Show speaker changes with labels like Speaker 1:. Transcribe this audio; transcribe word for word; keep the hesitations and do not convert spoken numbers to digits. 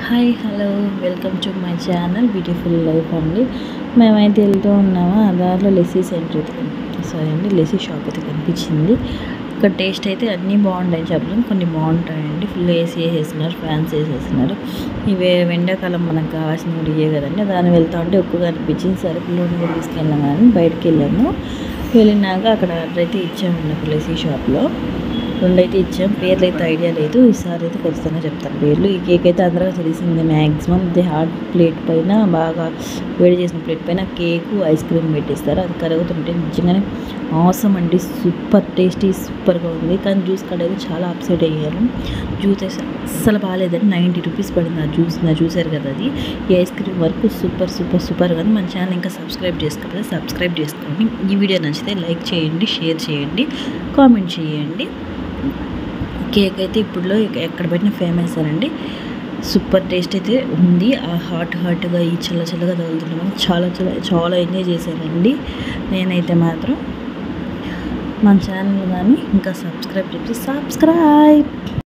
Speaker 1: Hi hello welcome to my channel beautiful life అండి. మేమైతే వెళ్తూ ఉన్నాము. ఆ దారిలో లెస్సీ సెంటర్ అయితే సారీ అండి లెస్సీ షాప్ అయితే కనిపించింది. ఇక్కడ టేస్ట్ అయితే అన్నీ బాగుంటాయని చెప్పలేము, కొన్ని బాగుంటాయండి. ఫుల్ ఏసీ వేసేస్తున్నారు, ఫ్యాన్స్ వేసేస్తున్నారు. ఇవే ఎండాకాలం మనకు కావాల్సినవి ఇవే కదండి. దాన్ని వెళ్తా ఉంటే ఎక్కువగా అనిపించింది. సరే పిల్లల్ని కూడా తీసుకెళ్ళాం కానీ బయటకు వెళ్ళాము. వెళ్ళినాక అక్కడ ఆర్డర్ అయితే ఇచ్చామండి నాకు లెస్సీ షాప్లో. రెండు అయితే ఇచ్చాం. పేర్లు అయితే ఐడియా లేదు, ఈసారి అయితే ఖచ్చితంగా చెప్తాను పేర్లు. ఈ కేక్ అయితే అందరికీ తెలిసింది మ్యాక్సిమం. ఇది హాట్ ప్లేట్ పైన బాగా వేడి చేసిన ప్లేట్ పైన కేకు ఐస్ క్రీమ్ పెట్టిస్తారు. అది కరుగుతుంటే నిజంగానే ఆసమ్ అండి, సూపర్ టేస్టీ సూపర్గా ఉంది. కానీ జ్యూస్ కాడ అయితే చాలా అప్సెట్ అయ్యారు. జ్యూస్ అయితే అస్సలు బాగాలేదండి. నైంటీ రూపీస్ పడింది ఆ జ్యూస్. నా చూసారు కదా అది. ఈ ఐస్ క్రీమ్ వరకు సూపర్ సూపర్ సూపర్ కానీ మన ఛానల్ ఇంకా సబ్స్క్రైబ్ చేసుకోకపోతే సబ్స్క్రైబ్ చేసుకోండి. ఈ వీడియో నచ్చితే లైక్ చేయండి, షేర్ చేయండి, కామెంట్ చేయండి. కేక్ అయితే ఇప్పుడులో ఎక్కడ పెట్టినా ఫేమస్ అండి. సూపర్ టేస్ట్ అయితే ఉంది. ఆ హాట్ హాట్గా ఈ చల్ల చల్లగా తగులుతున్నాం. చాలా చాలా చాలా ఎంజాయ్ చేశానండి నేనైతే మాత్రం. మన ఛానల్ కానీ ఇంకా సబ్స్క్రైబ్ చేసి సబ్స్క్రైబ్